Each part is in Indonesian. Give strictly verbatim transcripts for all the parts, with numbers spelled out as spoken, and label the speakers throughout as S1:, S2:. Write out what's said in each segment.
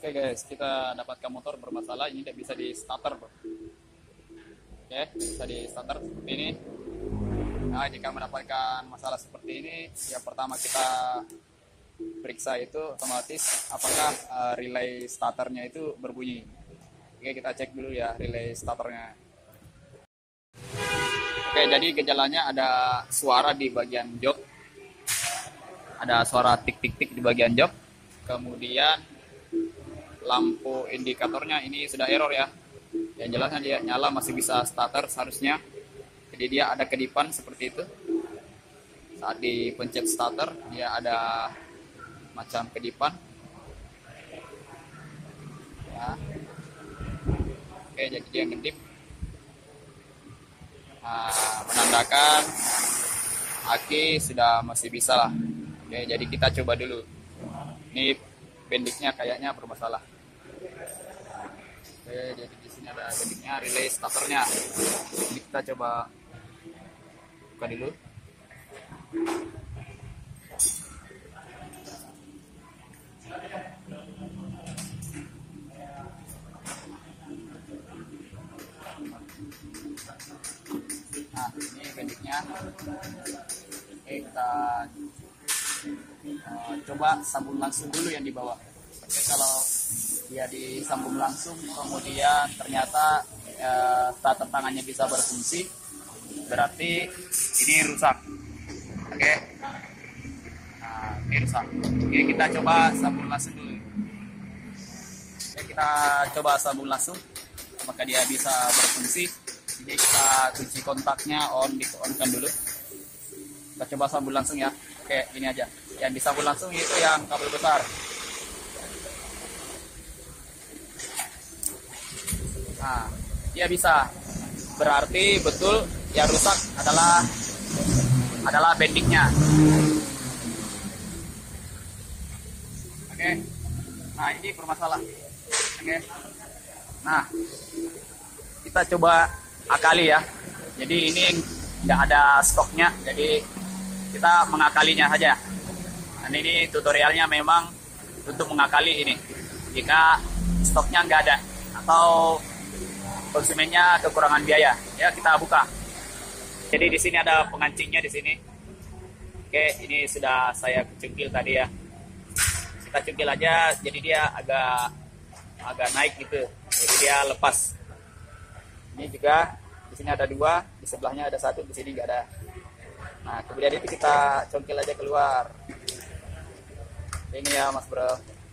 S1: Oke guys, kita dapatkan motor bermasalah. Ini tidak bisa di starter, bro. Oke, bisa di starter seperti ini. Nah, jika mendapatkan masalah seperti ini, yang pertama kita periksa itu otomatis apakah uh, relay starternya itu berbunyi. Oke, kita cek dulu ya relay starternya. Oke, jadi gejalanya ada suara di bagian jok, ada suara tik-tik-tik di bagian jok, kemudian lampu indikatornya ini sudah error ya. Yang jelasnya dia nyala masih bisa starter seharusnya. Jadi dia ada kedipan seperti itu. Saat dipencet starter dia ada macam kedipan. Ya. Oke, jadi dia ngedip. Nah, menandakan aki sudah masih bisa lah. Oke, jadi kita coba dulu. Ini bendiknya kayaknya bermasalah. Oke, jadi di sini ada bendiknya, relay starternya. Ini kita coba buka dulu. Nah, ini bendiknya. Oke, kita uh, coba sambung langsung dulu yang di bawah. Oke, kalau dia disambung langsung kemudian ternyata uh, starter tangannya bisa berfungsi, berarti ini rusak. Oke, nah, ini rusak. Oke, kita coba sambung langsung dulu. Oke, kita coba sambung langsung apakah dia bisa berfungsi. Jadi kita kunci kontaknya on, di on kan dulu. Kita coba sambung langsung ya. Oke, ini aja. Yang disambung langsung itu yang kabel besar. Nah, dia bisa. Berarti betul yang rusak adalah adalah bendingnya. Oke. Nah, ini bermasalah. Oke. Nah, kita coba akali ya. Jadi ini nggak ada stoknya, jadi kita mengakalinya saja. Dan ini tutorialnya memang untuk mengakali ini. Jika stoknya nggak ada atau konsumennya kekurangan biaya, ya kita buka. Jadi di sini ada pengancingnya di sini. Oke, ini sudah saya cungkil tadi ya. Kita cungkil aja, jadi dia agak agak naik gitu. Jadi dia lepas. Ini juga di sini ada dua, di sebelahnya ada satu, di sini nggak ada. Nah, kemudian itu kita congkel aja keluar. Ini ya, Mas Bro.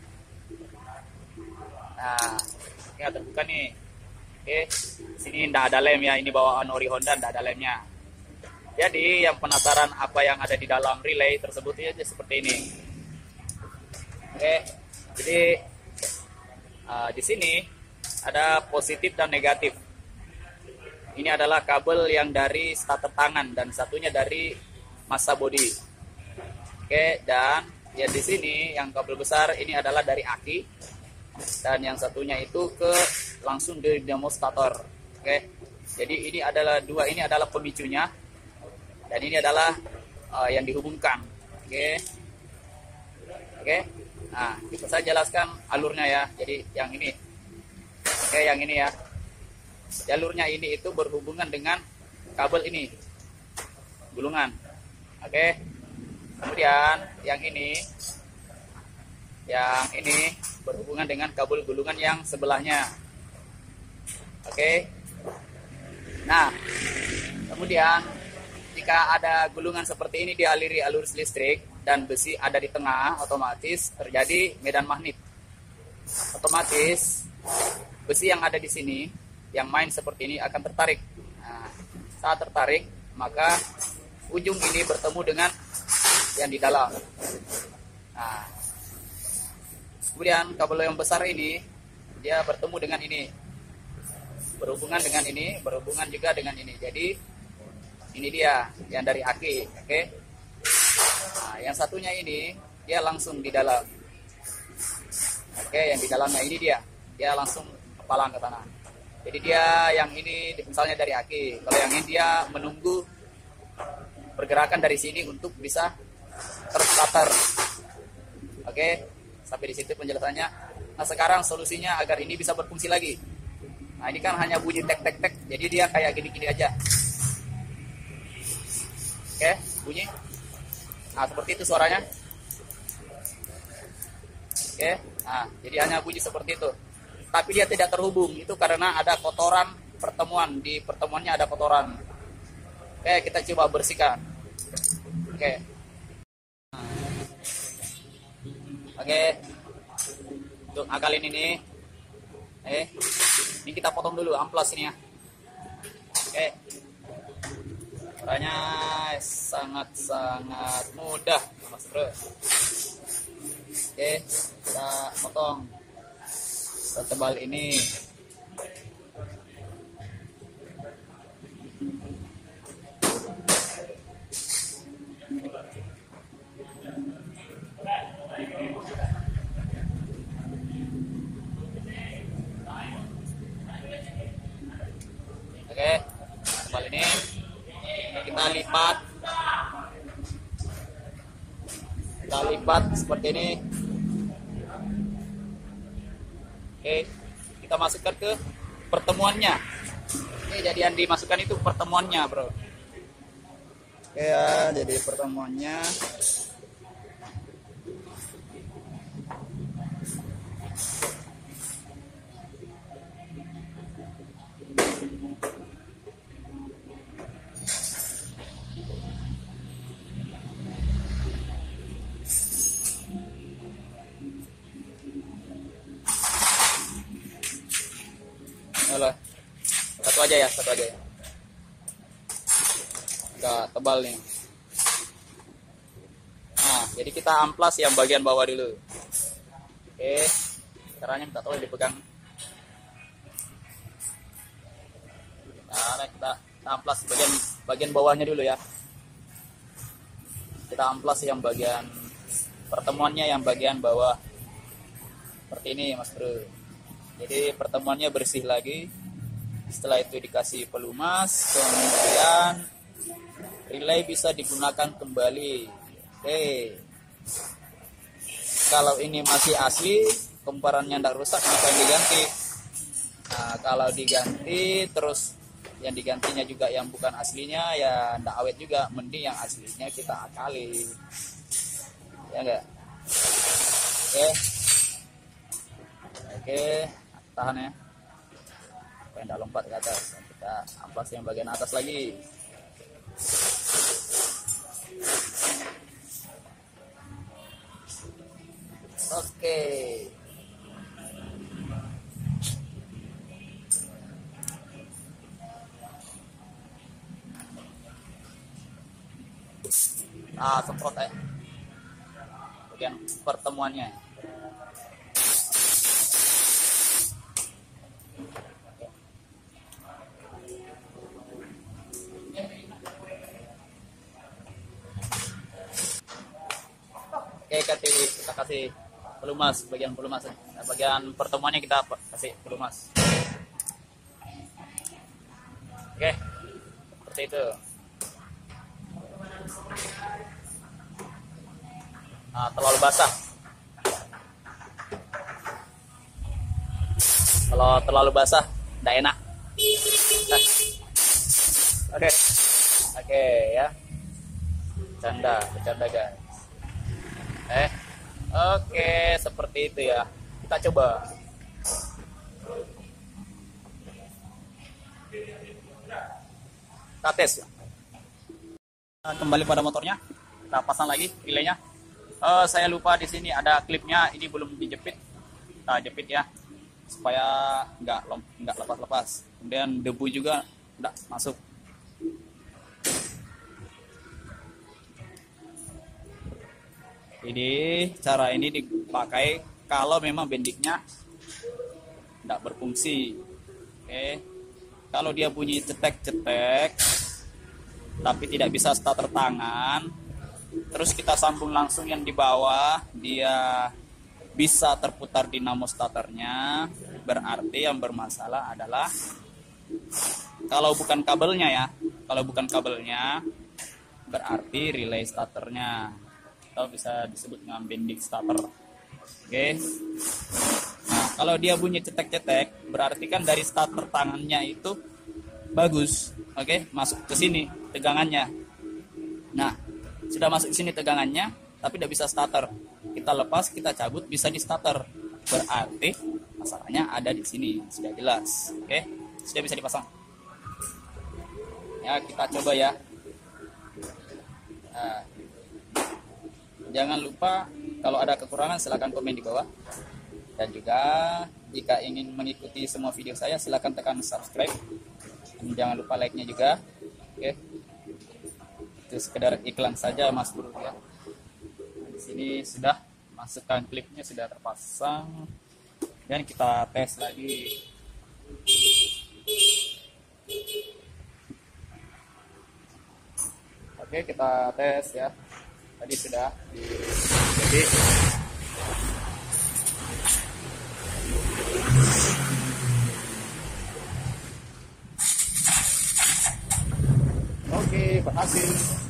S1: Nah, ini terbuka nih. Oke, di sini nggak ada lem ya. Ini bawaan ori Honda, nggak ada lemnya. Jadi yang penasaran apa yang ada di dalam relay tersebut ya seperti ini. Oke, jadi uh, di sini ada positif dan negatif. Ini adalah kabel yang dari starter tangan dan satunya dari massa body. Oke, dan ya di sini yang kabel besar ini adalah dari aki dan yang satunya itu ke langsung di demonstrator. Oke. Jadi ini adalah dua ini adalah pemicunya dan ini adalah uh, yang dihubungkan. Oke. Oke. Nah, kita saya jelaskan alurnya ya. Jadi yang ini. Oke, yang ini ya. Jalurnya ini itu berhubungan dengan kabel ini, gulungan. Oke. Kemudian yang ini, yang ini berhubungan dengan kabel gulungan yang sebelahnya. Oke. Nah, kemudian jika ada gulungan seperti ini dialiri alur listrik dan besi ada di tengah, otomatis terjadi medan magnet. Otomatis besi yang ada di sini yang main seperti ini akan tertarik. Nah, saat tertarik, maka ujung ini bertemu dengan yang di dalam. Nah, kemudian kabel yang besar ini, dia bertemu dengan ini. Berhubungan dengan ini, berhubungan juga dengan ini. Jadi, ini dia, yang dari aki. Oke. Nah, yang satunya ini, dia langsung di dalam. Oke, yang di dalamnya ini dia. Dia langsung kepalang ke tanah. Jadi dia yang ini misalnya dari aki, kalau yang ini dia menunggu pergerakan dari sini untuk bisa terstarter. Oke, sampai di situ penjelasannya. Nah sekarang solusinya agar ini bisa berfungsi lagi. Nah ini kan hanya bunyi tek tek tek, jadi dia kayak gini-gini aja. Oke, bunyi. Nah seperti itu suaranya. Oke, nah jadi hanya bunyi seperti itu. Tapi dia tidak terhubung, itu karena ada kotoran pertemuan, di pertemuannya ada kotoran. Oke, kita coba bersihkan. Oke. Oke. Untuk akalin ini, eh, ini kita potong dulu amplas ini ya. Oke. Caranya sangat-sangat mudah, Mas Bro. Oke, kita potong setebal ini. Oke, setebal ini kita lipat, kita lipat seperti ini. Oke, kita masukkan ke pertemuannya. Oke, jadi yang dimasukkan itu pertemuannya, bro. Oke ya, jadi pertemuannya. Halo. Satu aja ya, satu aja ya. Udah tebal nih. Nah, jadi kita amplas yang bagian bawah dulu. Oke, caranya minta tolong dipegang. Nah, kita amplas bagian bagian bawahnya dulu ya. Kita amplas yang bagian pertemuannya yang bagian bawah. Seperti ini, Mas Bro. Jadi pertemuannya bersih lagi. Setelah itu dikasih pelumas, kemudian relay bisa digunakan kembali. Oke. Kalau ini masih asli, komparannya tidak rusak, maka diganti. Nah, kalau diganti terus yang digantinya juga yang bukan aslinya, ya tidak awet juga. Mending yang aslinya kita akali. Ya enggak? Oke. Oke. Tahan ya, supaya tidak lompat ke atas. Kita amplas yang bagian atas lagi. Oke. Ah, semprot ya bagian pertemuannya. Oke, kita kasih pelumas, bagian pelumas, nah, bagian pertemuannya kita kasih pelumas. Oke, seperti itu. Nah, terlalu basah. Kalau terlalu basah, tidak enak. Oke, oke ya. Bercanda, bercanda guys. Eh, oke, seperti itu ya. Kita coba. Kita tes ya. Kembali pada motornya, kita pasang lagi relaynya. Uh, saya lupa di sini ada klipnya, ini belum dijepit. Kita jepit ya, supaya nggak nggak lepas-lepas. Kemudian debu juga nggak masuk. Jadi cara ini dipakai kalau memang bendiknya tidak berfungsi. Oke, kalau dia bunyi cetek-cetek tapi tidak bisa starter tangan, terus kita sambung langsung yang di bawah, dia bisa terputar dinamo starternya, berarti yang bermasalah adalah kalau bukan kabelnya ya, kalau bukan kabelnya berarti relay starternya, atau bisa disebut dengan bending starter. Oke. Kalau dia bunyi cetek-cetek, berarti kan dari starter tangannya itu bagus. Oke, masuk ke sini tegangannya. Nah, sudah masuk ke sini tegangannya, tapi tidak bisa starter. Kita lepas, kita cabut, bisa di starter. Berarti masalahnya ada di sini, sudah jelas. Oke, sudah bisa dipasang. Ya, kita coba ya. Nah, jangan lupa kalau ada kekurangan silahkan komen di bawah. Dan juga jika ingin mengikuti semua video saya silahkan tekan subscribe. Dan jangan lupa like-nya juga. Oke. Itu sekedar iklan saja Mas Bro ya. Di sini sudah masukkan klipnya sudah terpasang. Dan kita tes lagi. Oke, kita tes ya. Tadi sudah di jadi oke, berhasil.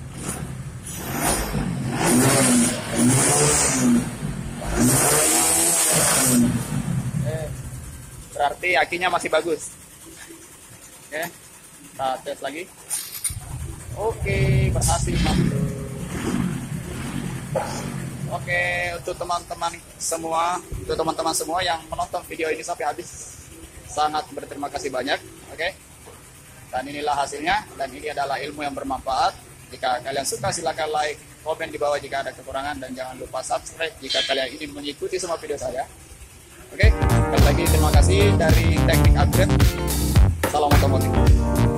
S1: Eh, berarti akinya masih bagus. Oke, kita tes lagi. Oke, berhasil masuk. Oke, untuk teman-teman semua, untuk teman-teman semua yang menonton video ini sampai habis, sangat berterima kasih banyak. Oke, dan inilah hasilnya, dan ini adalah ilmu yang bermanfaat. Jika kalian suka silahkan like, komen di bawah jika ada kekurangan, dan jangan lupa subscribe jika kalian ingin mengikuti semua video saya. Oke, sekali lagi terima kasih dari Teknik Upgrade. Salam otomotif.